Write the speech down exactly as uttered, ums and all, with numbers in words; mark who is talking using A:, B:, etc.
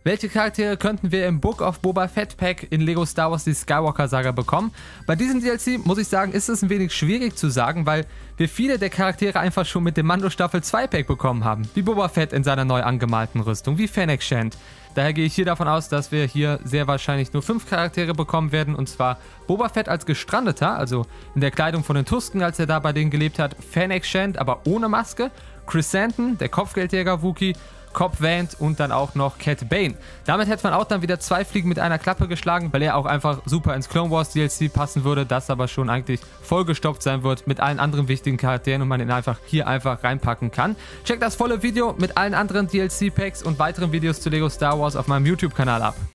A: welche Charaktere könnten wir im Book of Boba Fett Pack in Lego Star Wars die Skywalker Saga bekommen? Bei diesem D L C muss ich sagen, ist es ein wenig schwierig zu sagen, weil wir viele der Charaktere einfach schon mit dem Mando Staffel zwei Pack bekommen haben, wie Boba Fett in seiner neu angemalten Rüstung, wie Fennec Shand. Daher gehe ich hier davon aus, dass wir hier sehr wahrscheinlich nur fünf Charaktere bekommen werden, und zwar Boba Fett als Gestrandeter, also in der Kleidung von den Tusken, als er da bei denen gelebt hat, Fennec Shand, aber ohne Maske, Chrysanthemum, der Kopfgeldjäger Wookie, Cobb Vanth und dann auch noch Cat Bane. Damit hätte man auch dann wieder zwei Fliegen mit einer Klappe geschlagen, weil er auch einfach super ins Clone Wars D L C passen würde, das aber schon eigentlich vollgestopft sein wird mit allen anderen wichtigen Charakteren und man ihn einfach hier einfach reinpacken kann. Checkt das volle Video mit allen anderen D L C Packs und weiteren Videos zu Lego Star Wars auf meinem YouTube-Kanal ab.